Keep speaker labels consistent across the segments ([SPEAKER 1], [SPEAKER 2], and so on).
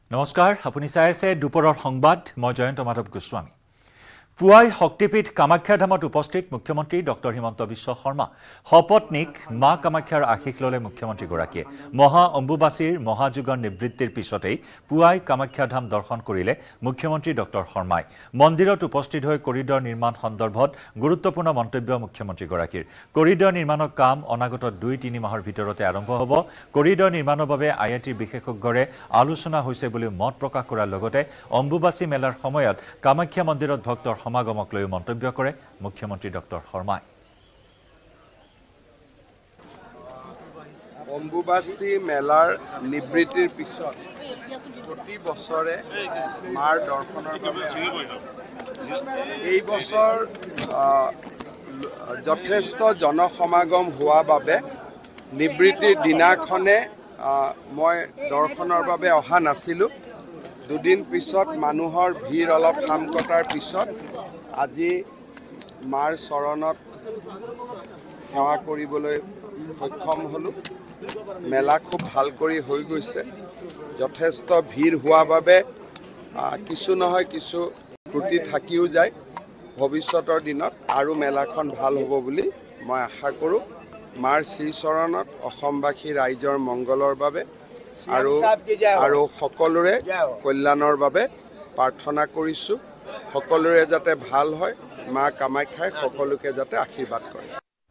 [SPEAKER 1] নমস্কাৰ আপুনি চাই আছে দুপৰৰ সংবাদ মই জয়ন্ত মাধৱ গোস্বামী পুৱাই শক্তিপীঠ কামাখ্যা ধামত উপস্থিত মুখ্যমন্ত্ৰী ডক্টৰ হিমন্ত বিশ্ব শৰ্মা সপত্নীক মা কামাখ্যাৰ আশীষ ললে মুখ্যমন্ত্ৰী গৰাকীয়ে মহা অম্বুবাসীৰ মহাযুগৰ নিবৃত্তিৰ পিছতেই পুৱাই কামাখ্যা ধাম দৰ্শন কৰিলে মুখ্যমন্ত্ৰী ডক্টৰ শৰ্মাই মন্দিৰত উপস্থিত হৈ কৰিডৰ নিৰ্মাণ সন্দৰ্ভত গুৰুত্বপূৰ্ণ মন্তব্য মুখ্যমন্ত্ৰী গৰাকীৰ কৰিডৰ নিৰ্মাণৰ কাম অনাগত 2-3 মাহৰ ভিতৰতে আৰম্ভ হ'ব কৰিডৰ নিৰ্মাণৰ বাবে আইআইটিৰ বিশেষজ্ঞৰে আলোচনা হৈছে বুলি মত প্ৰকাশ কৰাৰ লগতে অম্বুবাসী মেলাৰ সময়ত কামাখ্যা মন্দিৰত ভক্তৰ সমাগমক লৈ মন্তব্য কৰে মুখ্যমন্ত্ৰী ডক্টৰ শৰ্মাই
[SPEAKER 2] অম্বুবাসী মেলাৰ নিবৃত্তিৰ পিছত প্ৰতি বছৰে মাৰ দৰ্শনৰ বাবে এই বছৰ যথেষ্ট জনসমাগম হোৱা বাবে নিবৃত্তিৰ দিনাখনে মই দৰ্শনৰ বাবে অহা নাছিলোঁ দুদিন পিছত মানুহৰ ভিৰ অলপ হাম কটাৰ পিছত আজি মাৰ চৰণত সেৱা কৰিবলৈ সক্ষম হ'লোঁ মেলা খুব ভাল কৰি হৈ গৈছে যথেষ্ট ভিৰ হোৱা বাবে কিছু নহয় কিছু ত্ৰুটি থাকিও যায় ভৱিষ্যতৰ দিনত আৰু মেলাখন ভাল হ'ব বুলি মই আশা কৰোঁ মাৰ শ্ৰীচৰণত অসমবাসী ৰাইজৰ মংগলৰ বাবে আৰু সকলোৰে কল্যাণৰ বাবে প্ৰাৰ্থনা কৰিছোঁ সকলোৰে যাতে ভাল হয় মা কামাখ্যাই সকলোকে যাতে আশীৰ্বাদ কৰে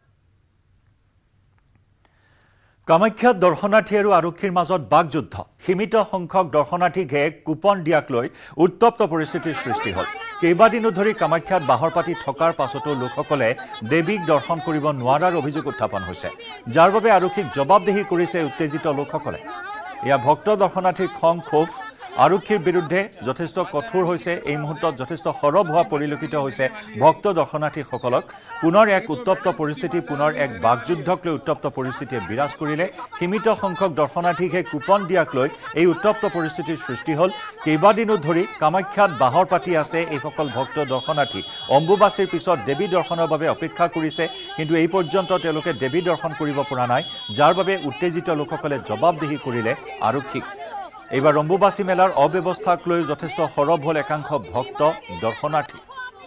[SPEAKER 1] কামাখ্যাত দৰ্শনাৰ্থী আৰু আৰক্ষীৰ মাজত বাকযুদ্ধ সীমিত সংখ্যক দৰ্শনাৰ্থীক কুপন দিয়াক লৈ উত্তপ্ত পৰিস্থিতিৰ সৃষ্টি হ'ল কেইবাদিনো ধৰি কামাখ্যাত বাহৰ পাতি থকাৰ পাছতো লোকসকলে দেৱীক দৰ্শন কৰিব নোৱাৰাৰ অভিযোগ উত্থাপন হৈছে যাৰ বাবে আৰক্ষীক জবাবদিহি কৰিছে উত্তেজিত লোকসকলে ইয়া ভক্ত দৰ্শনাৰ্থীৰ খং ক্ষোভ আৰক্ষীৰ বিৰুদ্ধে যথেষ্ট কঠোৰ হৈছে এই মুহূৰ্তত যথেষ্ট সৰব হোৱা পৰিলক্ষিত হৈছে ভক্ত দৰ্শনাৰ্থীসকলক পুনৰ এক উত্তপ্ত পৰিস্থিতি পুনৰ এক বাকযুদ্ধক লৈ উত্তপ্ত পৰিস্থিতিয়ে বিৰাজ কৰিলে সীমিত সংখ্যক দৰ্শনাৰ্থীকে কুপন দিয়াক লৈ এই উত্তপ্ত পৰিস্থিতিৰ সৃষ্টি হ'ল কেইবাদিনো ধৰি কামাখ্যাত বাহৰ পাতি আছে এইসকল ভক্ত দৰ্শনাৰ্থী অম্বুবাসীৰ পিছত দেৱী দৰ্শনৰ বাবে অপেক্ষা কৰিছে কিন্তু এই পৰ্যন্ত তেওঁলোকে দেৱী দৰ্শন কৰিব পৰা নাই যাৰ বাবে উত্তেজিত লোকসকলে জবাবদিহি কৰিলে আৰক্ষীক এইবাৰ অম্বুবাসী মেলাৰ অব্যৱস্থাক লৈ যথেষ্ট সৰব হ'ল একাংশ ভক্ত দৰ্শনাৰ্থী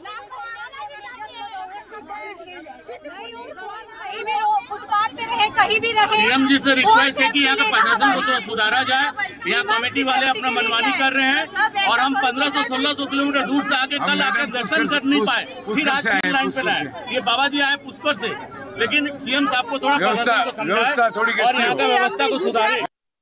[SPEAKER 3] सीएम जी से रिक्वेस्ट है कि यहाँ का प्रशासन को थोड़ा सुधारा जाए यहाँ कमेटी वाले अपना मनमानी कर रहे हैं और हम 1500-1600 किलोमीटर दूर से आके कल आकर दर्शन कर नहीं पाए फिर आज लाइन पे लाए ये बाबा जी आए पुष्कर से लेकिन सीएम साहब को थोड़ा प्रशासन को समझाए और यहाँ का व्यवस्था को सुधारे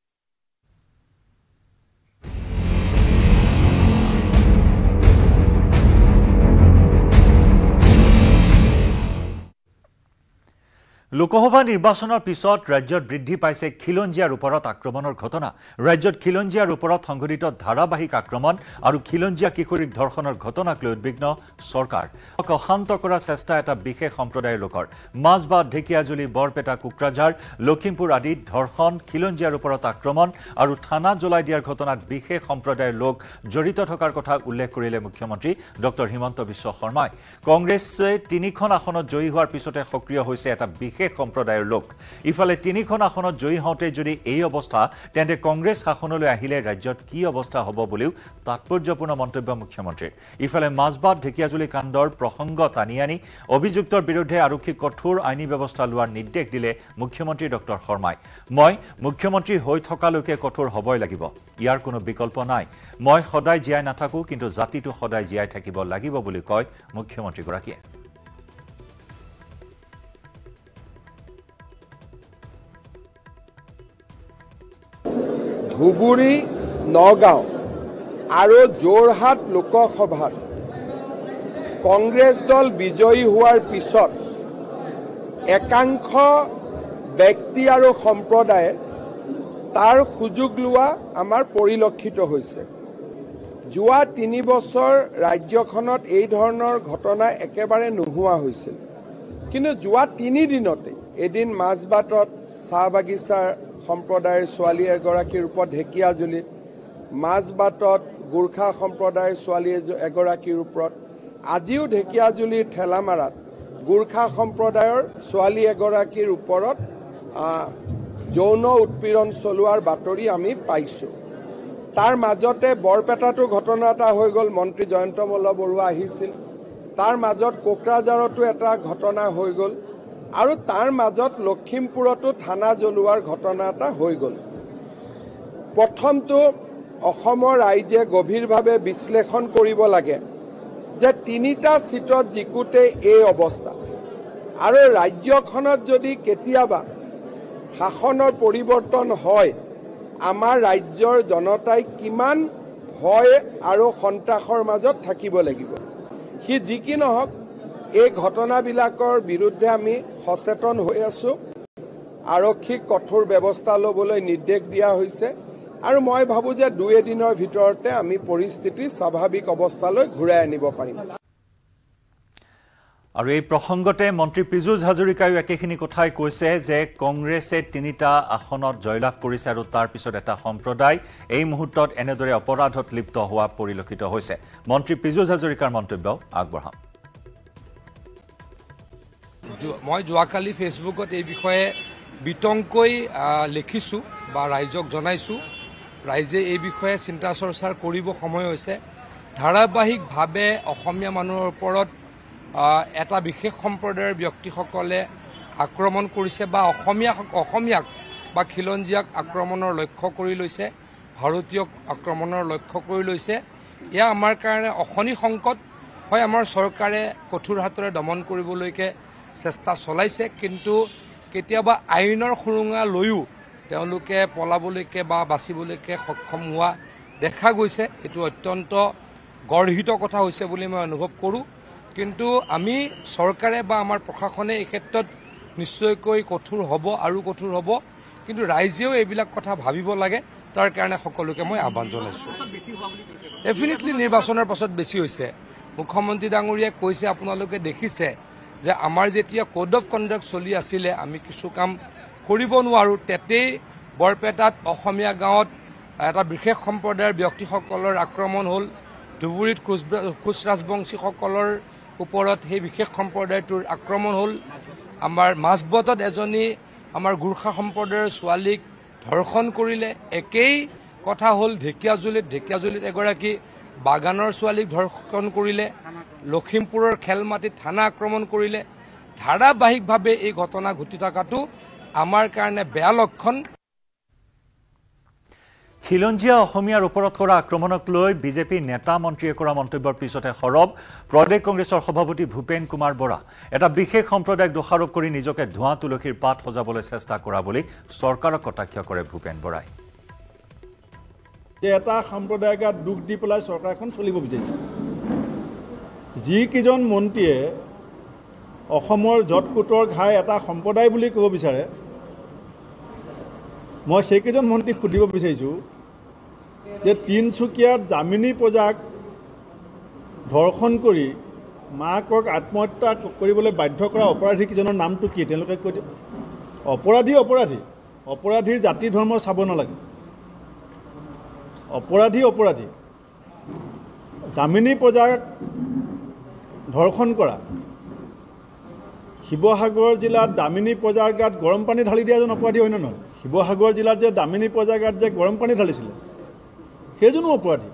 [SPEAKER 3] লোকসভা নিৰ্বাচনৰ পিছত ৰাজ্যত বৃদ্ধি পাইছে খিলঞ্জীয়াৰ ওপৰত আক্ৰমণৰ ঘটনা ৰাজ্যত খিলঞ্জীয়াৰ ওপৰত সংঘটিত ধাৰাবাহিক আক্ৰমণ আৰু খিলঞ্জীয়া কিশোৰীক ধৰ্ষণৰ ঘটনাক লৈ উদ্বিগ্ন চৰকাৰ অশান্ত কৰাৰ চেষ্টা এটা বিশেষ সম্প্ৰদায়ৰ লোকৰ মাজবাট ঢেকিয়াজুলি বৰপেটা কোকৰাঝাৰ লখিমপুৰ আদিত ধৰ্ষণ খিলঞ্জীয়াৰ ওপৰত আক্ৰমণ আৰু থানা জ্বলাই দিয়াৰ ঘটনাত বিশেষ সম্প্ৰদায়ৰ লোক জড়িত থকাৰ কথা উল্লেখ কৰিলে মুখ্যমন্ত্ৰী ডক্টৰ হিমন্ত বিশ্ব শৰ্মাই কংগ্ৰেছে 3খন আসনত জয়ী হোৱাৰ পিছতে সক্ৰিয় হৈছে এটা বিশেষ সম্প্ৰদায়ৰ লোক ইফালে 3খন আসনত জয়ী হওঁতে যদি এই অৱস্থা তেন্তে কংগ্ৰেছ শাসনলৈ আহিলে ৰাজ্যত কি অৱস্থা হ'ব বুলিও তাৎপৰ্যপূৰ্ণ মন্তব্য মুখ্যমন্ত্ৰীৰ ইফালে মাজবাট ঢেকিয়াজুলি কাণ্ডৰ প্ৰসংগ টানি আনি অভিযুক্তৰ বিৰুদ্ধে আৰক্ষী কঠোৰ আইনী ব্যৱস্থা লোৱাৰ নিৰ্দেশ দিলে মুখ্যমন্ত্ৰী ডক্টৰ শৰ্মাই মই মুখ্যমন্ত্ৰী হৈ থকালৈকে কঠোৰ হ'বই লাগিব ইয়াৰ কোনো বিকল্প নাই মই সদায় জীয়াই নাথাকো কিন্তু জাতিটো সদায় জীয়াই থাকিব লাগিব বুলি কয় মুখ্যমন্ত্ৰীগৰাকীয়ে
[SPEAKER 2] ধুবুৰী নগাঁও আৰু যোৰহাট লোকসভাত কংগ্ৰেছ দল বিজয়ী হোৱাৰ পিছত একাংশ ব্যক্তি আৰু সম্প্ৰদায়ে তাৰ সুযোগ লোৱা আমাৰ পৰিলক্ষিত হৈছে যোৱা 3 বছৰ ৰাজ্যখনত এই ধৰণৰ ঘটনা একেবাৰে নোহোৱা হৈছিল কিন্তু যোৱা 3 দিনতে এদিন মাজবাটত চাহ বাগিচাৰ সম্প্ৰদায়ৰ ছোৱালী এগৰাকীৰ ওপৰত ঢেকিয়াজুলিত মাজবাটত গোৰ্খা সম্প্ৰদায়ৰ ছোৱালী এগৰাকীৰ ওপৰত আজিও ঢেকিয়াজুলিৰ ঠেলামাৰাত গোৰ্খা সম্প্ৰদায়ৰ ছোৱালী এগৰাকীৰ ওপৰত যৌন উৎপীড়ন চলোৱাৰ বাতৰি আমি পাইছোঁ তাৰ মাজতে বৰপেটাটো ঘটনা এটা হৈ গ'ল, মন্ত্ৰী জয়ন্ত মল্ল বৰুৱা আহিছিল। তাৰ মাজত কোকৰাঝাৰতো এটা ঘটনা হৈ গ'ল আৰু তাৰ মাজত লখিমপুৰতো থানা জ্বলোৱাৰ ঘটনা এটা হৈ গ'ল। প্ৰথমটো অসমৰ ৰাইজে গভীৰভাৱে বিশ্লেষণ কৰিব লাগে যে 3টা সিটত জিকোতে এই অৱস্থা আৰু ৰাজ্যখনত যদি কেতিয়াবা শাসনৰ পৰিৱৰ্তন হয়, আমাৰ ৰাজ্যৰ জনতাই কিমান ভয় আৰু সন্ত্ৰাসৰ মাজত থাকিব লাগিব। সি যি কি নহওক, এই ঘটনাবিলাকৰ বিৰুদ্ধে আমি সচেতন হৈ আছো। আৰক্ষীক কঠোৰ ব্যৱস্থা ল'বলৈ নিৰ্দেশ দিয়া হৈছে আৰু মই ভাবো যে 2 দিনৰ ভিতৰতে আমি পৰিস্থিতি স্বাভাৱিক অৱস্থালৈ ঘূৰাই আনিব পাৰিম।
[SPEAKER 1] আৰু এই প্ৰসংগতে মন্ত্ৰী পীযুষ হাজৰিকায়ো একেখিনি কথাই কৈছে যে কংগ্ৰেছে 3টা আসনত জয়লাভ কৰিছে আৰু তাৰ পিছত এটা সম্প্ৰদায় এই মুহূৰ্তত এনেদৰে অপৰাধত লিপ্ত হোৱা পৰিলক্ষিত হৈছে। মন্ত্ৰী পীযুষ হাজৰিকাৰ মন্তব্য আগবঢ়াম।
[SPEAKER 4] মই যোৱাকালি ফেচবুকত এই বিষয়ে বিতংকৈ লিখিছোঁ বা ৰাইজক জনাইছোঁ। ৰাইজে এই বিষয়ে চিন্তা চৰ্চাৰ কৰিব সময় হৈছে। ধাৰাবাহিকভাৱে অসমীয়া মানুহৰ ওপৰত এটা বিশেষ সম্প্ৰদায়ৰ ব্যক্তিসকলে আক্ৰমণ কৰিছে বা অসমীয়াক বা খিলঞ্জীয়াক আক্ৰমণৰ লক্ষ্য কৰি লৈছে, ভাৰতীয়ক আক্ৰমণৰ লক্ষ্য কৰি লৈছে। এয়া আমাৰ কাৰণে অশনি সংকট হয়। আমাৰ চৰকাৰে কঠোৰ হাতেৰে দমন কৰিবলৈকে চেষ্টা চলাইছে, কিন্তু কেতিয়াবা আইনৰ সুৰুঙা লৈও তেওঁলোকে পলাবলৈকে বা বাচিবলৈকে সক্ষম হোৱা দেখা গৈছে। এইটো অত্যন্ত গৰ্হিত কথা হৈছে বুলি মই অনুভৱ কৰোঁ। কিন্তু আমি চৰকাৰে বা আমাৰ প্ৰশাসনে এই ক্ষেত্ৰত নিশ্চয়কৈ কঠোৰ হ'ব আৰু কঠোৰ হ'ব, কিন্তু ৰাইজেও এইবিলাক কথা ভাবিব লাগে। তাৰ কাৰণে সকলোকে মই আহ্বান জনাইছোঁ। ডেফিনেটলি নিৰ্বাচনৰ পাছত বেছি হৈছে। মুখ্যমন্ত্ৰী ডাঙৰীয়াই কৈছে, আপোনালোকে দেখিছে যে আমাৰ যেতিয়া কোড অফ কণ্ডাক্ট চলি আছিলে আমি কিছু কাম কৰিব নোৱাৰোঁ। তেতেই বৰপেটাত অসমীয়া গাঁৱত এটা বিশেষ সম্প্ৰদায়ৰ ব্যক্তিসকলৰ আক্ৰমণ হ'ল। ধুবুৰীত কোচ ৰাজবংশীসকলৰ ওপৰত সেই বিশেষ সম্প্ৰদায়টোৰ আক্ৰমণ হ'ল। আমাৰ মাজবটত এজনী আমাৰ গোৰ্খা সম্প্ৰদায়ৰ ছোৱালীক ধৰ্ষণ কৰিলে। একেই কথা হ'ল ঢেকীয়াজুলিত এগৰাকী বাগানৰ ছোৱালীক ধৰ্ষণ কৰিলে। লখিমপুৰৰ খেলমাটিত থানা আক্ৰমণ কৰিলে। ধাৰাবাহিকভাৱে এই ঘটনা ঘটি থকাটো আমাৰ কাৰণে বেয়া লক্ষণ।
[SPEAKER 1] খিলঞ্জীয়া অসমীয়াৰ ওপৰত কৰা আক্ৰমণক লৈ বিজেপি নেতা মন্ত্ৰীয়ে কৰা মন্তব্যৰ পিছতে সৰব প্ৰদেশ কংগ্ৰেছৰ সভাপতি ভূপেন কুমাৰ বৰা। এটা বিশেষ সম্প্ৰদায়ক দোষাৰোপ কৰি নিজকে ধোঁৱা তুলসীৰ পাত সজাবলৈ চেষ্টা কৰা বুলি চৰকাৰক কটাক্ষ কৰে ভূপেন বৰাই।
[SPEAKER 5] এটা সম্প্ৰদায়ক দুখ দি পেলাই চৰকাৰখন চলিব বিচাৰিছে। যিকেইজন মন্ত্ৰীয়ে অসমৰ জটকোটৰ ঘাই এটা সম্প্ৰদায় বুলি ক'ব বিচাৰে, মই সেইকেইজন মন্ত্ৰীক সুধিব বিচাৰিছোঁ যে তিনিচুকীয়াত জামিনী প্ৰজাক ধৰ্ষণ কৰি মাকক আত্মহত্যা কৰিবলৈ বাধ্য কৰা অপৰাধীকেইজনৰ নামটো কি তেওঁলোকে কৈ দিয়ে। অপৰাধীৰ জাতি ধৰ্ম চাব নালাগে। অপৰাধী জামিনী প্ৰজাক ধৰ্ষণ কৰা। শিৱসাগৰ জিলাত দামিনী প্ৰজাৰ গাত গৰম পানী ঢালি দিয়া এজন অপৰাধী হয় নে নহয়? শিৱসাগৰ জিলাত যে দামিনী প্ৰজাৰ গাত যে গৰম পানী ঢালিছিলে সেইজনো অপৰাধী।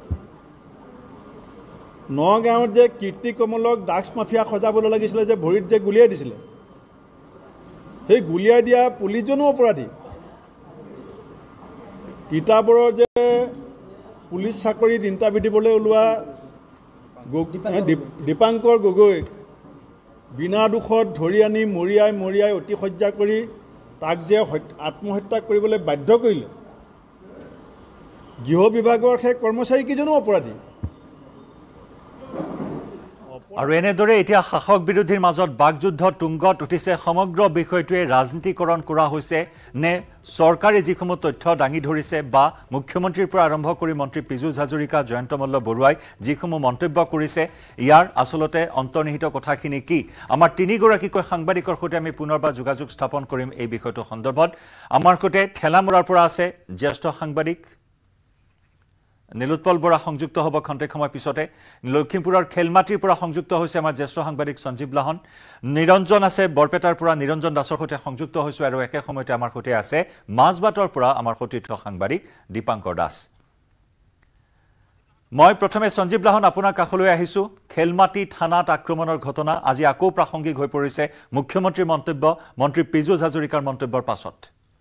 [SPEAKER 5] নগাঁৱত যে কীৰ্তি কমলক ড্ৰাগছ মাফিয়া সজাবলৈ লাগিছিলে, যে ভৰিত যে গুলিয়াই দিছিলে, সেই গুলিয়াই দিয়া পুলিচজনো অপৰাধী। তিতাবৰৰ যে পুলিচ চাকৰিত ইণ্টাৰভিউ দিবলৈ ওলোৱা দীপাংকৰ গগৈক বিনা দুখত ধৰি আনি মৰিয়াই অতিশয্যা কৰি তাক যে আত্মহত্যা কৰিবলৈ বাধ্য কৰিলে, গৃহ বিভাগৰ সেই কৰ্মচাৰীকেইজনো অপৰাধী।
[SPEAKER 1] আৰু এনেদৰে এতিয়া শাসক বিৰোধীৰ মাজত বাকযুদ্ধ তুংগত উঠিছে। সমগ্ৰ বিষয়টোৱে ৰাজনীতিকৰণ কৰা হৈছে নে চৰকাৰে যিসমূহ তথ্য দাঙি ধৰিছে বা মুখ্যমন্ত্ৰীৰ পৰা আৰম্ভ কৰি মন্ত্ৰী পীযুষ হাজৰিকা, জয়ন্ত মল্ল বৰুৱাই যিসমূহ মন্তব্য কৰিছে, ইয়াৰ আচলতে অন্তৰ্নিহিত কথাখিনি কি? আমাৰ 3গৰাকীকৈ সাংবাদিকৰ সৈতে আমি পুনৰবাৰ যোগাযোগ স্থাপন কৰিম এই বিষয়টো সন্দৰ্ভত। আমাৰ সৈতে ঠেলামৰাৰ পৰা আছে জ্যেষ্ঠ সাংবাদিক নীলোৎপল বৰা সংযুক্ত হ'ব খন্তেক সময় পিছতে। লখিমপুৰৰ খেলমাটিৰ পৰা সংযুক্ত হৈছে আমাৰ জ্যেষ্ঠ সাংবাদিক সঞ্জীৱ লাহন। নিৰঞ্জন আছে বৰপেটাৰ পৰা, নিৰঞ্জন দাসৰ সৈতে সংযুক্ত হৈছোঁ আৰু একে সময়তে আমাৰ সৈতে আছে মাজবাটৰ পৰা আমাৰ সতীৰ্থ সাংবাদিক দীপাংকৰ দাস। মই প্ৰথমে সঞ্জীৱ লাহন আপোনাৰ কাষলৈ আহিছো খেলমাটি থানাত আক্ৰমণৰ ঘটনা আজি আকৌ প্ৰাসংগিক হৈ পৰিছে মুখ্যমন্ত্ৰীৰ মন্তব্য মন্ত্ৰী পীযুষ হাজৰিকাৰ মন্তব্যৰ পাছত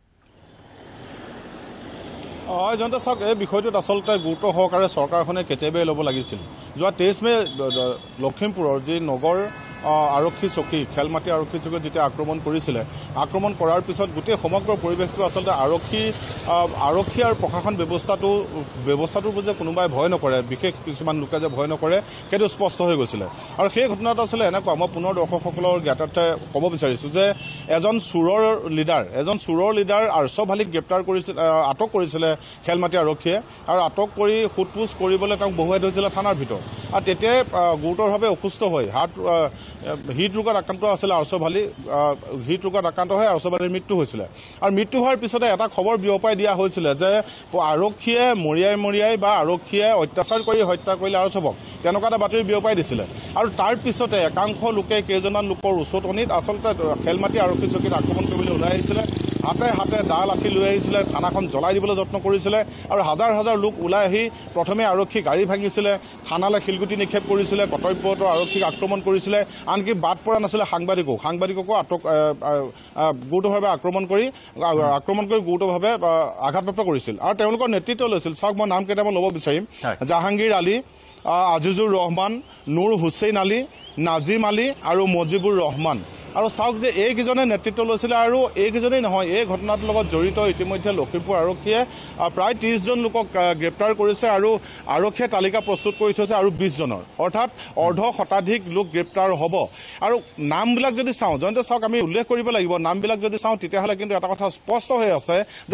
[SPEAKER 5] জনতা চাওক এই বিষয়টোত আচলতে গুৰুত্ব সহকাৰে চৰকাৰখনে কেতিয়াবাই ল'ব লাগিছিল যোৱা 23 মে লখিমপুৰৰ যি নগৰ আৰক্ষী চকী খেলমাটি আৰক্ষী চকীত যেতিয়া আক্ৰমণ কৰিছিলে আক্ৰমণ কৰাৰ পিছত গোটেই সমগ্ৰ পৰিৱেশটো আচলতে আৰক্ষী আৰু প্ৰশাসন ব্যৱস্থাটোৰ যে কোনোবাই ভয় নকৰে বিশেষ কিছুমান লোকে যে ভয় নকৰে সেইটো স্পষ্ট হৈ গৈছিলে আৰু সেই ঘটনাটো আচলতে এনেকুৱা মই পুনৰ দৰ্শকসকলৰ জ্ঞাতাৰ্থে ক'ব বিচাৰিছো যে এজন চুৰৰ লিডাৰ আৰ্চব আলীক গ্ৰেপ্তাৰ কৰিছিল আটক কৰিছিলে খেলমাটি আৰক্ষীয়ে আৰু আটক কৰি সোধপোছ কৰিবলৈ তেওঁক বহুৱাই থৈছিলে থানাৰ ভিতৰত আৰু তেতিয়াই গুৰুতৰভাৱে অসুস্থ হৈ হৃদৰোগত আক্ৰান্ত আছিলে আৰ্চব আলী হৃদৰোগত আক্ৰান্ত হৈ আৰ্চব আলীৰ মৃত্যু হৈছিলে আৰু মৃত্যু হোৱাৰ পিছতে এটা খবৰ বিয়পাই দিয়া হৈছিলে যে আৰক্ষীয়ে মৰিয়াই বা আৰক্ষীয়ে অত্যাচাৰ কৰি হত্যা কৰিলে আৰ্চবক তেনেকুৱা এটা বাতৰি বিয়পাই দিছিলে আৰু তাৰ পিছতে একাংশ লোকে কেইজনমান লোকৰ উচতনিত আচলতে খেলমাটি আৰক্ষী চকীত আক্ৰমণ কৰিবলৈ ওলাই আহিছিলে হাতে দা লাঠি লৈ আহিছিলে থানাখন জ্বলাই দিবলৈ যত্ন কৰিছিলে আৰু হাজাৰ হাজাৰ লোক ওলাই আহি প্ৰথমে আৰক্ষী গাড়ী ভাঙিছিলে থানালৈ শিলগুটি নিক্ষেপ কৰিছিলে কৰ্তব্যৰত আৰক্ষীক আক্ৰমণ কৰিছিলে আনকি বাদ পৰা নাছিলে সাংবাদিককো গুৰুতৰভাৱে আক্ৰমণ কৰি গুৰুতৰভাৱে আঘাতপ্ৰাপ্ত কৰিছিল আৰু তেওঁলোকৰ নেতৃত্ব লৈছিল চাওক মই নাম কেইটামান ল'ব বিচাৰিম জাহাংগীৰ আলী আজিজুৰ ৰহমান নুৰ হুছেইন আলী নাজিম আলী আৰু মজিবুৰ ৰহমান আৰু চাওক যে এইকেইজনে নেতৃত্ব লৈছিলে আৰু এইকেইজনেই নহয় এই ঘটনাটোৰ লগত জড়িত ইতিমধ্যে লখিমপুৰ আৰক্ষীয়ে প্ৰায় 30 জন লোকক গ্ৰেপ্তাৰ কৰিছে আৰু আৰক্ষীয়ে তালিকা প্ৰস্তুত কৰি থৈছে আৰু 20 জনৰ অৰ্থাৎ অৰ্ধ শতাধিক লোক গ্ৰেপ্তাৰ হ'ব আৰু নামবিলাক যদি চাওঁ জয়ন্ত চাওক আমি উল্লেখ কৰিব লাগিব নামবিলাক যদি চাওঁ তেতিয়াহ'লে কিন্তু এটা কথা স্পষ্ট হৈ আছে যে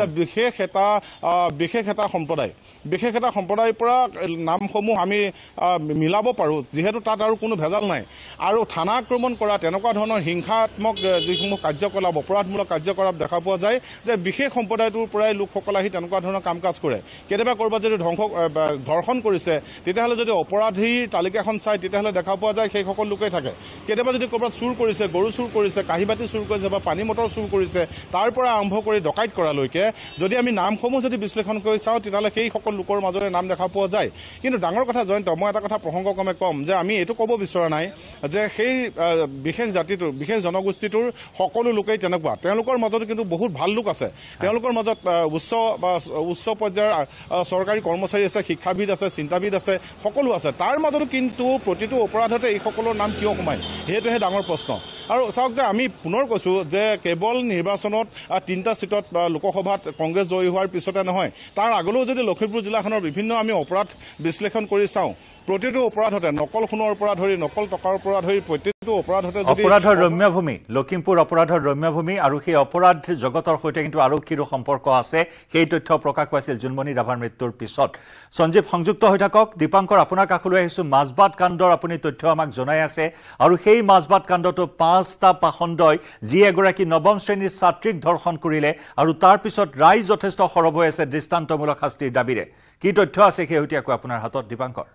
[SPEAKER 5] বিশেষ এটা সম্প্ৰদায়ৰ পৰা নামসমূহ আমি মিলাব পাৰোঁ যিহেতু তাত আৰু কোনো ভেজাল নাই আৰু থানা আক্ৰমণ কৰা তেনেকুৱা ধৰণৰ হিংসাত্মক যিসমূহ কাৰ্যকলাপ অপৰাধমূলক কাৰ্যকলাপ দেখা পোৱা যায় যে বিশেষ সম্প্ৰদায়টোৰ পৰাই লোকসকল আহি তেনেকুৱা ধৰণৰ কাম কাজ কৰে কেতিয়াবা ক'ৰবাত যদি ধৰ্ষণ কৰিছে তেতিয়াহ'লে যদি অপৰাধীৰ তালিকাখন চাই তেতিয়াহ'লে দেখা পোৱা যায় সেইসকল লোকেই থাকে কেতিয়াবা যদি ক'ৰবাত চুৰ কৰিছে গৰু চুৰ কৰিছে কাঁহী বাতি চুৰ কৰিছে বা পানী মটৰ চুৰ কৰিছে তাৰ পৰা আৰম্ভ কৰি ডকাইত কৰালৈকে যদি আমি নামসমূহ যদি বিশ্লেষণ কৰি চাওঁ তেতিয়াহ'লে সেই সকল লোকৰ মাজৰে নাম দেখা পোৱা যায় কিন্তু ডাঙৰ কথা জয়ন্ত মই এটা কথা প্ৰসংগক্ৰমে ক'ম যে আমি এইটো ক'ব বিচৰা নাই যে সেই বিশেষ জাতিটোৰ বিশেষ জনগোষ্ঠীটোৰ সকলো লোকেই তেনেকুৱা তেওঁলোকৰ মাজত কিন্তু বহুত ভাল লোক আছে তেওঁলোকৰ মাজত উচ্চ পৰ্যায়ৰ চৰকাৰী কৰ্মচাৰী আছে শিক্ষাবিদ আছে চিন্তাবিদ আছে সকলো আছে তাৰ মাজতো কিন্তু প্ৰতিটো অপৰাধতে এই সকলৰ নাম কিয় সোমায় সেইটোহে ডাঙৰ প্ৰশ্ন আৰু চাওক যে আমি পুনৰ কৈছো যে কেৱল নিৰ্বাচনত 3টা সিটত লোকসভাত কংগ্ৰেছ জয়ী হোৱাৰ পিছতে নহয় তাৰ আগলৈও যদি লখিমপুৰ জিলাখনৰ বিভিন্ন আমি অপৰাধ বিশ্লেষণ কৰি চাওঁ প্ৰতিটো অপৰাধতে নকল সোণৰ পৰা ধৰি নকল টকাৰ পৰা ধৰি প্ৰতিটো অপৰাধতে
[SPEAKER 1] অপৰাধৰ ৰম্যভূমি লখিমপুৰ অপৰাধৰ ৰম্যভূমি আৰু সেই অপৰাধ জগতৰ সৈতে কিন্তু আৰক্ষীৰো সম্পৰ্ক আছে সেই তথ্য প্ৰকাশ পাইছিল জুনমণি ৰাভাৰ মৃত্যুৰ পিছত সঞ্জীৱ সংযুক্ত হৈ থাকক দীপাংকৰ আপোনাৰ কাষলৈ আহিছো মাজবাট কাণ্ডৰ আপুনি তথ্য আমাক জনাই আছে আৰু সেই মাজবাট কাণ্ডটো 5টা পাখণ্ডই যি এগৰাকী নৱম শ্ৰেণীৰ ছাত্ৰীক ধৰ্ষণ কৰিলে আৰু তাৰ পিছত ৰাইজ যথেষ্ট সৰব হৈ আছে দৃষ্টান্তমূলক শাস্তিৰ দাবীৰে কি তথ্য আছে শেহতীয়াকৈ আপোনাৰ হাতত দীপাংকৰ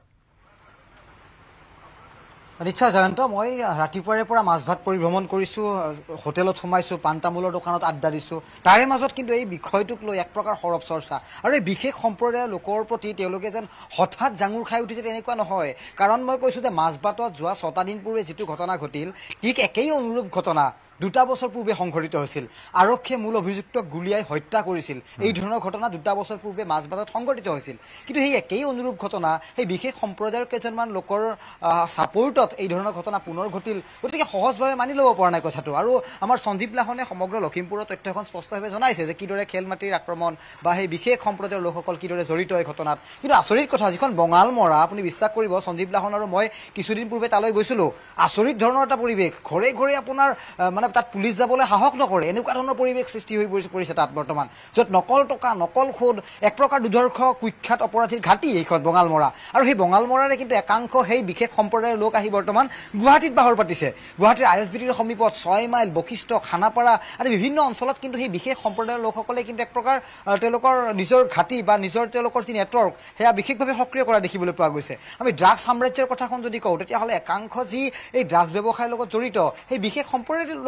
[SPEAKER 6] নিশ্চয় জয়ন্ত মই ৰাতিপুৱাৰে পৰা মাছভাত পৰিভ্ৰমণ কৰিছোঁ হোটেলত সোমাইছোঁ পাণ তামোলৰ দোকানত আড্ডা দিছোঁ তাৰে মাজত কিন্তু এই বিষয়টোক লৈ এক প্ৰকাৰ সৰব চৰ্চা আৰু এই বিশেষ সম্প্ৰদায়ৰ লোকৰ প্ৰতি তেওঁলোকে যেন হঠাৎ জাঙুৰ খাই উঠিছে তেনেকুৱা নহয় কাৰণ মই কৈছোঁ যে মাছভাতত যোৱা 6টা দিন পূৰ্বে যিটো ঘটনা ঘটিল ঠিক একেই অনুৰূপ ঘটনা 2টা বছৰ পূৰ্বে সংঘটিত হৈছিল আৰক্ষীয়ে মূল অভিযুক্তক গুলিয়াই হত্যা কৰিছিল এই ধৰণৰ ঘটনা 2টা বছৰ পূৰ্বে মাছভাতত সংঘটিত হৈছিল কিন্তু সেই একেই অনুৰূপ ঘটনা সেই বিশেষ সম্প্ৰদায়ৰ কেইজনমান লোকৰ সাপোৰ্টত এই ধৰণৰ ঘটনা পুনৰ ঘটিল গতিকে সহজভাৱে মানি ল'ব পৰা নাই কথাটো আৰু আমাৰ সঞ্জীৱ লাহনে সমগ্ৰ লখিমপুৰৰ তথ্যখন স্পষ্টভাৱে জনাইছে যে কিদৰে খেলমাটিৰ আক্ৰমণ বা সেই বিশেষ সম্প্ৰদায়ৰ লোকসকল কিদৰে জড়িত এই ঘটনাত কিন্তু আচৰিত কথা যিখন বঙালমৰা আপুনি বিশ্বাস কৰিব সঞ্জীৱ লাহন আৰু মই কিছুদিন পূৰ্বে তালৈ গৈছিলোঁ আচৰিত ধৰণৰ এটা পৰিৱেশ ঘৰে ঘৰে আপোনাৰ মানে তাত পুলিচ যাবলৈ সাহস নকৰে এনেকুৱা ধৰণৰ পৰিৱেশ সৃষ্টি হৈ পৰিছে তাত বৰ্তমান য'ত নকল টকা নকল খুদ এক প্ৰকাৰ দুৰ্ধৰ্ষ কুখ্যাত অপৰাধীৰ ঘাটি এইখন বঙালমৰা আৰু সেই বঙালমৰাৰে কিন্তু একাংশ সেই বিশেষ সম্প্ৰদায়ৰ লোক আহি বৰ্তমান গুৱাহাটীত বাহৰ পাতিছে গুৱাহাটীৰ ISBTৰ সমীপত 6 মাইল বশিষ্ঠ খানাপাৰা আদি বিভিন্ন অঞ্চলত কিন্তু সেই বিশেষ সম্প্ৰদায়ৰ লোকসকলে কিন্তু এক প্ৰকাৰ তেওঁলোকৰ নিজৰ ঘাটি বা নিজৰ তেওঁলোকৰ যি নেটৱৰ্ক সেয়া বিশেষভাৱে সক্ৰিয় কৰা দেখিবলৈ পোৱা গৈছে আমি ড্ৰাগছ সাম্ৰাজ্যৰ কথাখন যদি কওঁ তেতিয়াহ'লে একাংশ যি এই ড্ৰাগছ ব্যৱসায়ৰ লগত জড়িত সেই বিশেষ সম্প্ৰদায়ৰ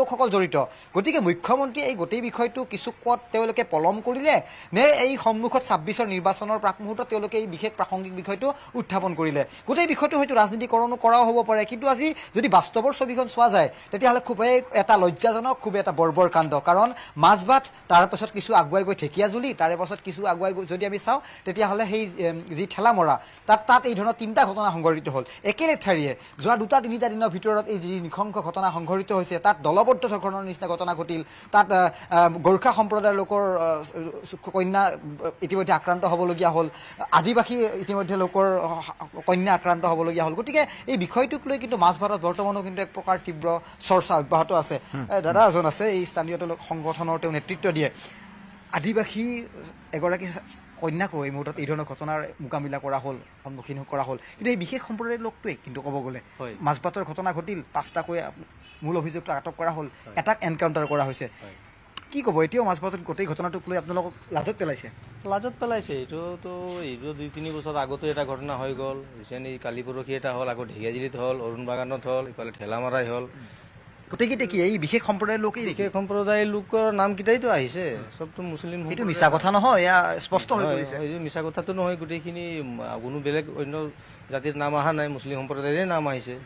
[SPEAKER 6] লোকসকল জড়িত গতিকে মুখ্যমন্ত্ৰী এই গোটেই বিষয়টো কিছু পথ তেওঁলোকে পলম কৰিলে নে এই সন্মুখত ২৬ৰ নিৰ্বাচনৰ প্ৰাকমুহূৰ্তত তেওঁলোকে এই বিশেষ প্ৰাসংগিক বিষয়টো উত্থাপন কৰিলে গোটেই বিষয়টো হয়তো ৰাজনীতিকৰণো কৰাও হ'ব পাৰে কিন্তু আজি যদি বাস্তৱৰ ছবিখন চোৱা যায় তেতিয়াহ'লে খুবেই এটা লজ্জাজনক খুবেই এটা বৰ্বৰ কাণ্ড কাৰণ মাজবাট তাৰ পাছত কিছু আগুৱাই গৈ ঢেকীয়াজুলি তাৰে পাছত কিছু আগুৱাই গৈ যদি আমি চাওঁ তেতিয়াহ'লে সেই যি ঠেলা মৰা তাত এই ধৰণৰ ৩টা ঘটনা সংঘটিত হ'ল একেলেঠাৰিয়ে যোৱা ২-৩টা দিনৰ ভিতৰত এই যি নিশংস ঘটনা সংঘটিত হৈছে তাত দলবদ্ধ ধৰণৰ নিচিনা ঘটনা ঘটিল তাত গোৰ্খা সম্প্ৰদায়ৰ লোকৰ কন্যা ইতিমধ্যে আক্ৰান্ত হ'বলগীয়া হ'ল আদিবাসী ইতিমধ্যে লোকৰ কন্যা আক্ৰান্ত হ'বলগীয়া হ'ল গতিকে এই বিষয়টোক লৈ কিন্তু মাজভাৰত বৰ্তমানো কিন্তু এক প্ৰকাৰ তীব্ৰ চৰ্চা অব্যাহত আছে দাদা এজন আছে এই স্থানীয় সংগঠনৰ তেওঁ নেতৃত্ব দিয়ে আদিবাসী এগৰাকী কন্যাকো এই মুহূৰ্তত এই ধৰণৰ ঘটনাৰ মোকাবিলা কৰা হ'ল সন্মুখীন কৰা হ'ল কিন্তু এই বিশেষ সম্প্ৰদায়ৰ লোকটোৱে কিন্তু ক'ব গ'লে মাজবাটৰ ঘটনা ঘটিল 5টাকৈ মূল অভিযুক্ত আটক কৰা হ'ল এটাক এনকাউণ্টাৰ কৰা হৈছে কি ক'ব এতিয়াও মাজবাটত গোটেই ঘটনাটোক লৈ আপোনালোকক লাজত পেলাইছে
[SPEAKER 7] এইটোতো 2-3 বছৰ আগতো এটা ঘটনা হৈ গ'ল ৰিচেণ্টলি কালি পৰহি এটা হ'ল আকৌ ঢেকীয়াজুলিত হ'ল অৰুণ বাগানত হ'ল ইফালে ঠেলামাৰাই হ'ল
[SPEAKER 6] গোটেইকেইটা কি এই বিশেষ সম্প্ৰদায়ৰ লোক
[SPEAKER 7] বিশেষ সম্প্ৰদায়ৰ লোকৰ নামকেইটাইতো আহিছে চবতো মুছলিম
[SPEAKER 6] এইটো মিছা কথা নহয় এয়া স্পষ্ট হৈ পৰিছে
[SPEAKER 7] এইটো মিছা কথাটো নহয় গোটেইখিনি কোনো বেলেগ অন্য জাতিৰ নাম অহা নাই মুছলিম সম্প্ৰদায়ৰে নাম আহিছে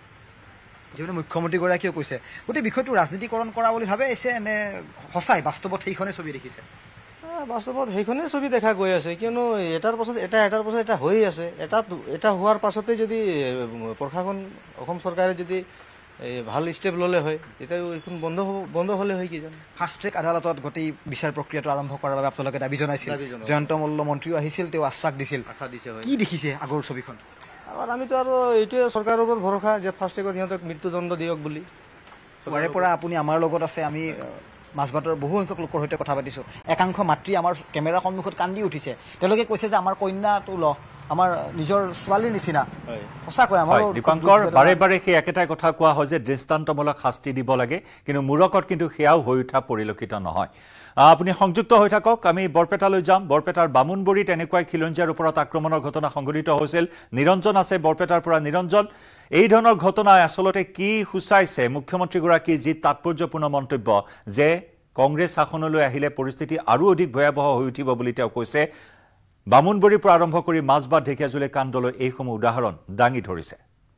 [SPEAKER 6] যিহেতু মুখ্যমন্ত্ৰীগৰাকীয়েও কৈছে গোটেই বিষয়টো ৰাজনীতিকৰণ কৰা বুলি ভাবে আছে নে সঁচাই বাস্তৱত সেইখনে ছবি দেখিছে
[SPEAKER 7] বাস্তৱত সেইখনে ছবি দেখা গৈ আছে কিয়নো এটাৰ পাছত এটা হৈ আছে এটা হোৱাৰ পাছতে যদি প্ৰশাসন অসম চৰকাৰে যদি ভাল ষ্টেপ ল'লে হয় তেতিয়া এইখন বন্ধ হ'লে হয় কি জানো
[SPEAKER 6] ফাষ্ট ট্ৰেক আদালতত গোটেই বিচাৰ প্ৰক্ৰিয়াটো আৰম্ভ কৰাৰ বাবে আপোনালোকে দাবী জনাইছিল জয়ন্ত মল্ল মন্ত্ৰীও আহিছিল তেওঁ আশ্বাস দিছিল কি দেখিছে আগৰ ছবিখন
[SPEAKER 7] আমিতো আৰু এইটোৱে চৰকাৰৰ ওপৰত ভৰসা যে ফাষ্ট ট্ৰেকত সিহঁতক মৃত্যুদণ্ড দিয়ক বুলি
[SPEAKER 6] চবৰে পৰা আপুনি আমাৰ লগত আছে আমি মাজবাটৰ বহু সংখ্যক লোকৰ সৈতে কথা পাতিছোঁ একাংশ মাতৃ আমাৰ কেমেৰাৰ সন্মুখত কান্দি উঠিছে তেওঁলোকে কৈছে যে আমাৰ কন্যাটো আমাৰ নিজৰ ছোৱালীৰ নিচিনা সঁচাকৈ আমাৰ
[SPEAKER 1] দীপাংকৰ বাৰে বাৰে সেই একেটাই কথা কোৱা হয় যে দৃষ্টান্তমূলক শাস্তি দিব লাগে কিন্তু মূৰকত কিন্তু সেয়াও হৈ উঠা পৰিলক্ষিত নহয় আপুনি সংযুক্ত হৈ থাকক আমি বৰপেটালৈ যাম বৰপেটাৰ বামুণবৰীত এনেকুৱাই খিলঞ্জীয়াৰ ওপৰত আক্ৰমণৰ ঘটনা সংঘটিত হৈছিল নিৰঞ্জন আছে বৰপেটাৰ পৰা নিৰঞ্জন এই ধৰণৰ ঘটনাই আচলতে কি সূচাইছে মুখ্যমন্ত্ৰীগৰাকী যি তাৎপৰ্যপূৰ্ণ মন্তব্য যে কংগ্ৰেছ শাসনলৈ আহিলে পৰিস্থিতি আৰু অধিক ভয়াবহ হৈ উঠিব বুলি তেওঁ কৈছে বামুণবৰীৰ পৰা আৰম্ভ কৰি মাজবাট ঢেকীয়াজুলি কাণ্ডলৈ এইসমূহ উদাহৰণ দাঙি ধৰিছে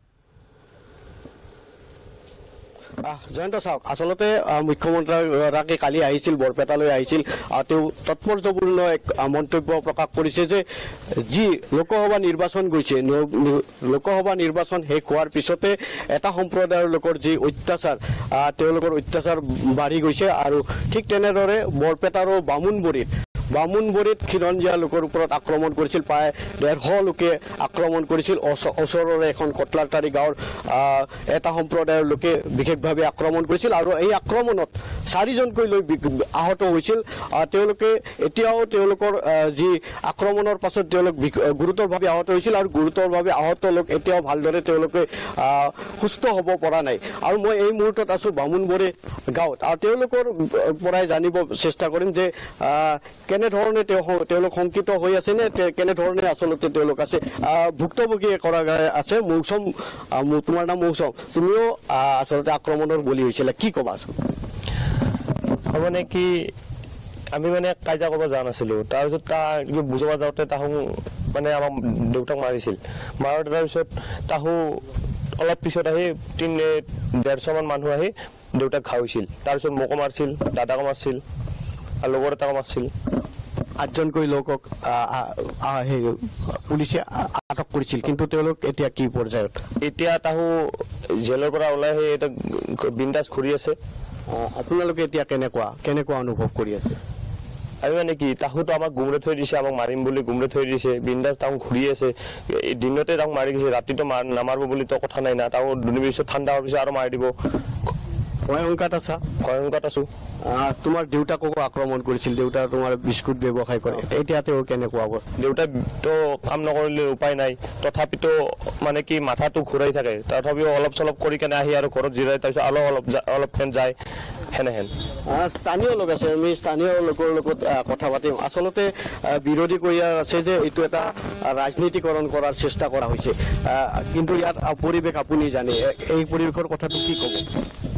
[SPEAKER 8] জয়ন্ত চাওক আচলতে মুখ্যমন্ত্ৰীগৰাকী কালি আহিছিল বৰপেটালৈ আহিছিল তেওঁ তাৎপৰ্যপূৰ্ণ এক মন্তব্য প্ৰকাশ কৰিছে যে যি লোকসভা নিৰ্বাচন গৈছে লোকসভা নিৰ্বাচন শেষ হোৱাৰ পিছতে এটা সম্প্ৰদায়ৰ লোকৰ যি অত্যাচাৰ তেওঁলোকৰ অত্যাচাৰ বাঢ়ি গৈছে আৰু ঠিক তেনেদৰে বৰপেটা আৰু বামুণবৰীত খিলঞ্জীয়া লোকৰ ওপৰত আক্ৰমণ কৰিছিল প্ৰায় 150 লোকে আক্ৰমণ কৰিছিল ওচৰৰে এখন কটলাৰতাৰী গাঁৱৰ এটা সম্প্ৰদায়ৰ লোকে বিশেষভাৱে আক্ৰমণ কৰিছিল আৰু এই আক্ৰমণত 4জনকৈ লৈ আহত হৈছিল তেওঁলোকে এতিয়াও তেওঁলোকৰ যি আক্ৰমণৰ পাছত তেওঁলোক গুৰুতৰভাৱে আহত হৈছিল আৰু গুৰুতৰভাৱে আহত লোক এতিয়াও ভালদৰে তেওঁলোকে সুস্থ হ'ব পৰা নাই আৰু মই এই মুহূৰ্তত আছো বামুণবৰী গাঁৱত আৰু তেওঁলোকৰ পৰাই জানিব চেষ্টা কৰিম যে কেনেধৰণে তেওঁলোক শংকিত হৈ আছে নে কেনেধৰণে আচলতে তেওঁলোক আছে ভুক্তভোগী কৰা আছে মৌচম তোমাৰ নাম মৌচম তুমিও আচলতে আক্ৰমণৰ বলি হৈছিলে কি ক'বা
[SPEAKER 9] মানে কি আমি মানে কাজিয়া কৰিব যোৱা নাছিলোঁ তাৰপিছত তাক বুজাব যাওঁতে তাহো মানে আমাৰ দেউতাক মাৰিছিল মাৰাৰ তাৰপিছত তাহো অলপ পিছত আহি 150 মানুহ আহি দেউতাক ঘাউছিল তাৰপিছত মোকো মাৰিছিল দাদাকো মাৰিছিল আৰু লগৰ এটাকো মাৰিছিল
[SPEAKER 8] 8জনকৈ লোকক পুলিচে আটক কৰিছিল কিন্তু তেওঁলোক এতিয়া কি পৰ্যায়ত
[SPEAKER 9] এতিয়া তাহো জেলৰ পৰা ওলাই আহি এটা বিন্দাছ ঘূৰি আছে
[SPEAKER 8] আপোনালোকে এতিয়া কেনেকুৱা অনুভৱ কৰি আছে
[SPEAKER 9] আমি মানে কি তাহোতো আমাক গুমৰে থৈ দিছে আমাক মাৰিম বুলি গুমৰে থৈ দিছে বিন্দাছ তাহো ঘূৰি আছে দিনতে তাহো মাৰি গৈছে ৰাতিটো নামাৰিব বুলি তো কথা নাই না তাহো দুদিন পিছত ঠাণ্ডা হোৱাৰ পিছত আৰু মাৰি দিব
[SPEAKER 8] ভয়ংকাত আছো তোমাৰ দেউতাকো আক্ৰমণ কৰিছিল দেউতা তোমাৰ বিস্কুট ব্যৱসায় কৰে এতিয়া তেওঁ কেনেকুৱা অৱস্থা
[SPEAKER 9] দেউতাতো কাম নকৰিলে উপায় নাই তথাপিতো মানে কি মাথাটো ঘূৰাই থাকে তথাপিও অলপ চলপ কৰি কেনে আহি আৰু ঘৰত জিৰাই তাৰপিছত অলপ যায় হেনেহেন
[SPEAKER 8] স্থানীয় লোক আছে আমি স্থানীয় লোকৰ লগত কথা পাতিম আচলতে বিৰোধী কৈ আছে যে এইটো এটা ৰাজনীতিকৰণ কৰাৰ চেষ্টা কৰা হৈছে কিন্তু ইয়াত পৰিৱেশ আপুনি জানে এই পৰিৱেশৰ কথাটো কি ক'ব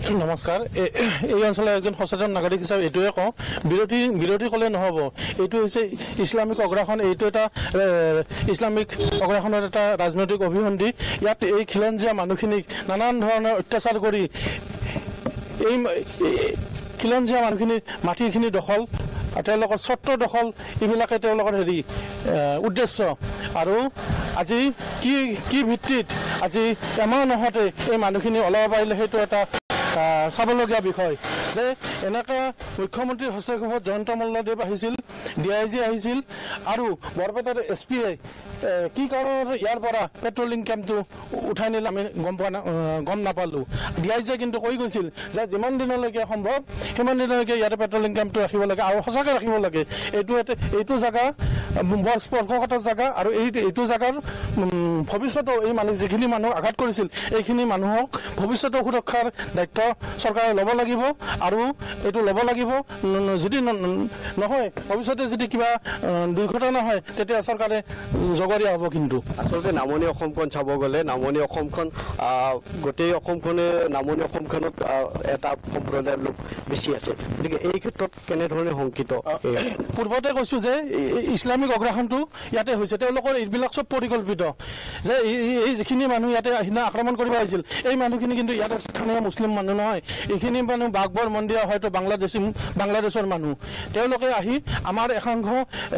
[SPEAKER 10] নমস্কাৰ এই অঞ্চলৰ এজন সচেতন নাগৰিক হিচাপে এইটোৱে কওঁ বিৰোধী ক'লে নহ'ব এইটো হৈছে ইছলামিক অগ্ৰাসন এইটো এটা ইছলামিক অগ্ৰাসনৰ এটা ৰাজনৈতিক অভিসন্ধি ইয়াত এই খিলঞ্জীয়া মানুহখিনিক নানান ধৰণৰ অত্যাচাৰ কৰি এই খিলঞ্জীয়া মানুহখিনিৰ মাটিখিনি দখল তেওঁলোকৰ স্বত্ব দখল এইবিলাকে তেওঁলোকৰ উদ্দেশ্য আৰু আজি কি ভিত্তিত আজি এমাহ নহওঁতে এই মানুহখিনি ওলাব পাৰিলে সেইটো এটা চাবলগীয়া বিষয় যে এনেকৈ মুখ্যমন্ত্ৰীৰ হস্তক্ষেপত জয়ন্ত মল্লদেৱ আহিছিল DIG আহিছিল আৰু বৰপেটাৰ SPয়ে কি কাৰণত ইয়াৰ পৰা পেট্ৰলিং কেম্পটো উঠাই নিল আমি গম নাপালোঁ DIG কিন্তু কৈ গৈছিল যে যিমান দিনলৈকে সম্ভৱ সিমান দিনলৈকে ইয়াতে পেট্ৰলিং কেম্পটো ৰাখিব লাগে আৰু সঁচাকৈ ৰাখিব লাগে এইটো জেগা বৰ স্পৰ্শকাতৰ জেগা আৰু এইটো জেগাৰ ভৱিষ্যতেও এই যিখিনি মানুহ আঘাত কৰিছিল এইখিনি মানুহক ভৱিষ্যতৰ সুৰক্ষাৰ দায়িত্ব চৰকাৰে ল'ব লাগিব আৰু এইটো ল'ব লাগিব যদি নহয় ভৱিষ্যতে যদি কিবা দুৰ্ঘটনা হয় তেতিয়া চৰকাৰে জগৰীয়া হ'ব কিন্তু
[SPEAKER 8] আচলতে নামনি অসমখন চাব গ'লে নামনি অসমখন গোটেই অসমখনে নামনি অসমখনত এটা সম্প্ৰদায়ৰ লোক বেছি আছে গতিকে এই ক্ষেত্ৰত কেনেধৰণে শংকিত
[SPEAKER 10] পূৰ্বতে কৈছোঁ যে ইছলামিক অগ্ৰাসনটো ইয়াতে হৈছে তেওঁলোকৰ এইবিলাক চব পৰিকল্পিত যে এই যিখিনি মানুহ ইয়াতে সিদিনা আক্ৰমণ কৰিব আহিছিল এই মানুহখিনি কিন্তু ইয়াতে স্থানীয় মুছলিম মানুহ নহয় এইখিনি মানুহ বাগবৰ মন্দিৰ হয়তো বাংলাদেশৰ মানুহ তেওঁলোকে আহি আমাৰ একাংশ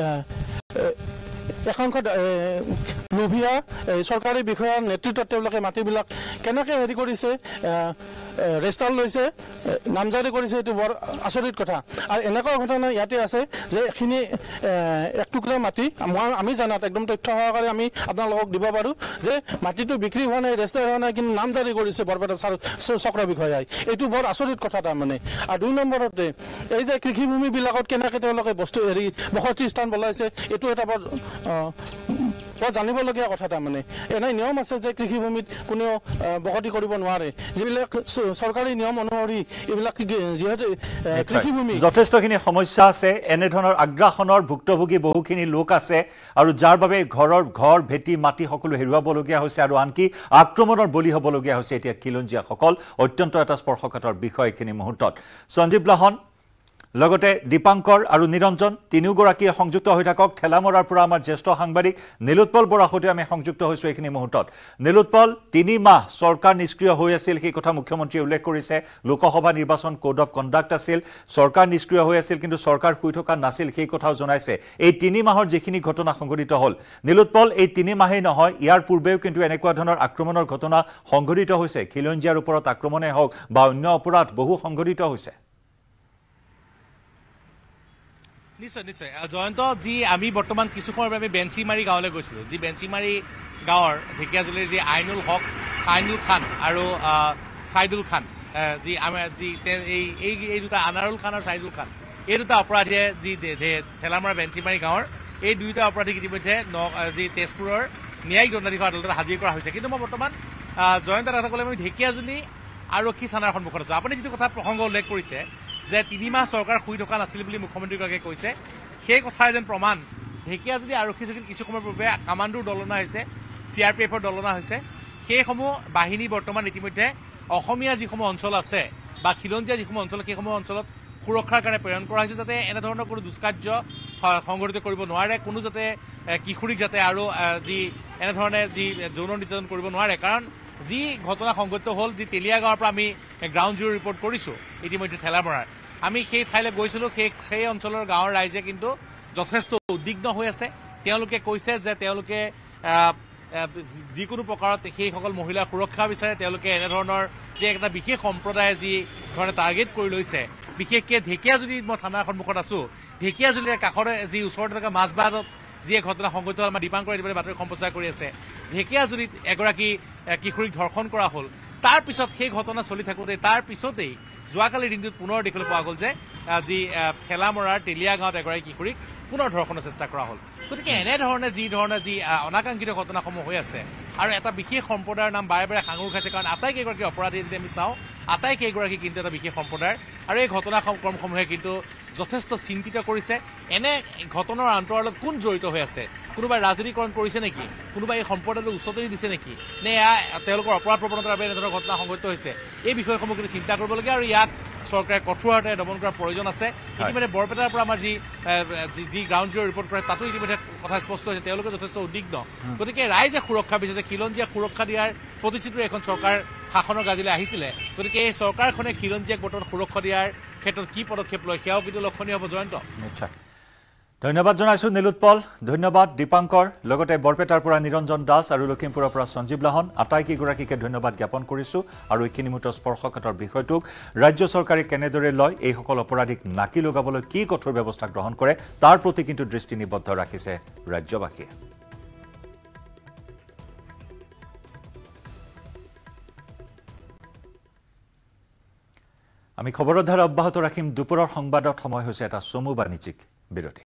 [SPEAKER 10] লোভিয়া চৰকাৰী বিষয়াৰ নেতৃত্বত তেওঁলোকে মাটিবিলাক কেনেকৈ কৰিছে ৰেজিষ্টাৰ লৈছে নামজাৰি কৰিছে এইটো বৰ আচৰিত কথা আৰু এনেকুৱা ঘটনা ইয়াতে আছে যে এইখিনি এক টুকুৰা মাটি আমি জানাত একদম তথ্য সহকাৰে আমি আপোনালোকক দিব পাৰোঁ যে মাটিটো বিক্ৰী হোৱা নাই ৰেজিষ্টাৰ হোৱা নাই কিন্তু নামজাৰি কৰিছে বৰপেটা চক্ৰ বিষয়াই এইটো বৰ আচৰিত কথা তাৰমানে আৰু 2 নম্বৰতে এই যে কৃষিভূমিবিলাকত কেনেকৈ তেওঁলোকে বস্তু বসতি স্থান বলাইছে এইটো এটা বৰ জানিবলগীয়া কথা তাৰমানে এনে নিয়ম আছে যে কৃষিভূমিত কোনেও বসতি কৰিব নোৱাৰে যিবিলাক চৰকাৰী নিয়ম অনুসৰি এইবিলাক যিহেতু কৃষিভূমি
[SPEAKER 1] যথেষ্টখিনি সমস্যা আছে এনেধৰণৰ আগ্ৰাসনৰ ভুক্তভোগী বহুখিনি লোক আছে আৰু যাৰ বাবে ঘৰ ভেটি মাটি সকলো হেৰুৱাবলগীয়া হৈছে আৰু আনকি আক্ৰমণৰ বলি হ'বলগীয়া হৈছে এতিয়া খিলঞ্জীয়াসকল অত্যন্ত এটা স্পৰ্শকাতৰ বিষয় এইখিনি মুহূৰ্তত সঞ্জীৱ লাহন লগতে দীপাংকৰ আৰু নিৰঞ্জন তিনিওগৰাকীয়ে সংযুক্ত হৈ থাকক ঠেলামৰাৰ পৰা আমাৰ জ্যেষ্ঠ সাংবাদিক নীলোৎপল বৰাৰ সৈতে আমি সংযুক্ত হৈছোঁ এইখিনি মুহূৰ্তত নীলোৎপল 3 মাহ চৰকাৰ নিষ্ক্ৰিয় হৈ আছিল সেই কথা মুখ্যমন্ত্ৰীয়ে উল্লেখ কৰিছে লোকসভা নিৰ্বাচন কোড অফ কণ্ডাক্ট আছিল চৰকাৰ নিষ্ক্ৰিয় হৈ আছিল কিন্তু চৰকাৰ শুই থকা নাছিল সেই কথাও জনাইছে এই 3 মাহৰ যিখিনি ঘটনা সংঘটিত হ'ল নীলোৎপল এই 3 মাহেই নহয় ইয়াৰ পূৰ্বেও কিন্তু এনেকুৱা ধৰণৰ আক্ৰমণৰ ঘটনা সংঘটিত হৈছে খিলঞ্জীয়াৰ ওপৰত আক্ৰমণে হওক বা অন্য অপৰাধ বহু সংঘটিত হৈছে
[SPEAKER 11] নিশ্চয় জয়ন্ত যি আমি বৰ্তমান কিছু সময়ৰ বাবে বেঞ্চিমাৰী গাঁৱলৈ গৈছিলোঁ যি বেঞ্চিমাৰী গাঁৱৰ ঢেকীয়াজুলিৰ যি আইনুল খান আৰু ছাইদুল খান যি এই দুটা আনাৰুল খান আৰু ছাইদুল খান এই দুটা অপৰাধীয়ে যি ঠেলামৰা বেঞ্চিমাৰী গাঁৱৰ এই দুয়োটা অপৰাধীক ইতিমধ্যে যি তেজপুৰৰ ন্যায়িক দণ্ডাধীশ আদালতত হাজিৰ কৰা হৈছে কিন্তু মই বৰ্তমান জয়ন্তৰ কথা ক'লে আমি ঢেকীয়াজুলি আৰক্ষী থানাৰ সন্মুখত আছোঁ আপুনি যিটো কথা প্ৰসংগ উল্লেখ কৰিছে যে 3 মাহ চৰকাৰ শুই থকা নাছিল বুলি মুখ্যমন্ত্ৰীগৰাকীয়ে কৈছে সেই কথাৰ যেন প্ৰমাণ ঢেকীয়াজুলি আৰক্ষী চকীত কিছু সময়ৰ পূৰ্বে কামাণ্ডোৰ দলনা হৈছে CRPFৰ দলনা হৈছে সেইসমূহ বাহিনী বৰ্তমান ইতিমধ্যে অসমীয়া যিসমূহ অঞ্চল আছে বা খিলঞ্জীয়া যিসমূহ অঞ্চল সেইসমূহ অঞ্চলত সুৰক্ষাৰ কাৰণে প্ৰেৰণ কৰা হৈছে যাতে এনেধৰণৰ কোনো দুষ্কাৰ্য সংঘটিত কৰিব নোৱাৰে কোনো যাতে কিশোৰীক যাতে আৰু যি এনেধৰণে যি যৌন নিৰ্যাতন কৰিব নোৱাৰে কাৰণ যি ঘটনা সংঘটিত হ'ল যি তেলিয়া গাঁৱৰ পৰা আমি গ্ৰাউণ্ড জিৰ' ৰিপৰ্ট কৰিছোঁ ইতিমধ্যে ঠেলামৰাৰ আমি সেই ঠাইলৈ গৈছিলোঁ সেই অঞ্চলৰ গাঁৱৰ ৰাইজে কিন্তু যথেষ্ট উদ্বিগ্ন হৈ আছে তেওঁলোকে কৈছে যে তেওঁলোকে যিকোনো প্ৰকাৰত সেইসকল মহিলাৰ সুৰক্ষা বিচাৰে তেওঁলোকে এনেধৰণৰ যে এটা বিশেষ সম্প্ৰদায়ে যি ধৰণে টাৰ্গেট কৰি লৈছে বিশেষকৈ ঢেকীয়াজুলিত মই থানাৰ সন্মুখত আছোঁ ঢেকীয়াজুলিৰ কাষৰে যি ওচৰতে থকা মাজবাটত যি ঘটনা সংঘটিত হ'ল আমাৰ দীপাংকৰ ইতিমধ্যে বাতৰি সম্প্ৰচাৰ কৰি আছে ঢেকীয়াজুলিত এগৰাকী কিশোৰীক ধৰ্ষণ কৰা হ'ল তাৰ পিছত সেই ঘটনা চলি থাকোঁতে তাৰ পিছতেই যোৱাকালিৰ দিনটোত পুনৰ দেখিবলৈ পোৱা গ'ল যে যি ঠেলামৰাৰ তেলিয়া গাঁৱত এগৰাকী কিশোৰীক পুনৰ ধৰ্ষণৰ চেষ্টা কৰা হ'ল গতিকে এনেধৰণে যি অনাকাংক্ষিত ঘটনাসমূহ হৈ আছে আৰু এটা বিশেষ সম্প্ৰদায়ৰ নাম বাৰে বাৰে সাঙুৰ খাইছে কাৰণ আটাইকেইগৰাকী অপৰাধী যদি আমি চাওঁ আটাইকেইগৰাকী কিন্তু এটা বিশেষ সম্প্ৰদায়ৰ আৰু এই ঘটনাক্ৰমসমূহে কিন্তু যথেষ্ট চিন্তিত কৰিছে এনে ঘটনাৰ অন্তৰালত কোন জড়িত হৈ আছে কোনোবাই ৰাজনীতিকৰণ কৰিছে নেকি কোনোবাই এই সম্পৰ্কটো উচতনি দিছে নেকি নে তেওঁলোকৰ অপৰাধ প্ৰৱণতাৰ বাবে এনেধৰণৰ ঘটনা সংঘটিত হৈছে এই বিষয়সমূহ কিন্তু চিন্তা কৰিবলগীয়া আৰু ইয়াক চৰকাৰে কঠোৰ হাতেৰে দমন কৰাৰ প্ৰয়োজন আছে ইতিমধ্যে বৰপেটাৰ পৰা আমাৰ যি গ্ৰাউণ্ড জিৰ' ৰিপৰ্ট কৰে তাতো ইতিমধ্যে কথা স্পষ্ট হৈছে তেওঁলোকে যথেষ্ট উদ্বিগ্ন গতিকে ৰাইজে সুৰক্ষা বিচাৰিছে খিলঞ্জীয়াক সুৰক্ষা দিয়াৰ প্ৰতিশ্ৰুতিৰে এখন চৰকাৰ শাসনৰ গাদীলৈ আহিছিলে গতিকে এই চৰকাৰখনে খিলঞ্জীয়াক বৰ্তমান সুৰক্ষা দিয়াৰ ক্ষেত্ৰত কি পদক্ষেপ লয় সেয়াও কিন্তু লক্ষণীয় হ'ব জয়ন্ত
[SPEAKER 1] নিশ্চয় ধন্যবাদ জনাইছো নীলোৎপল ধন্যবাদ দীপাংকৰ লগতে বৰপেটাৰ পৰা নিৰঞ্জন দাস আৰু লখিমপুৰৰ পৰা সঞ্জীৱ লাহন আটাইকেইগৰাকীকে ধন্যবাদ জ্ঞাপন কৰিছো আৰু এইখিনি মুহূৰ্তৰ স্পৰ্শকাতৰ বিষয়টোক ৰাজ্য চৰকাৰে কেনেদৰে লয় এইসকল অপৰাধীক নাকি লগাবলৈ কি কঠোৰ ব্যৱস্থা গ্ৰহণ কৰে তাৰ প্ৰতি কিন্তু দৃষ্টি নিবদ্ধ ৰাখিছে ৰাজ্যবাসীয়ে আমি খবৰৰ ধাৰা অব্যাহত ৰাখিম দুপৰৰ সংবাদত সময় হৈছে এটা চমু বাণিজ্যিক বিৰতি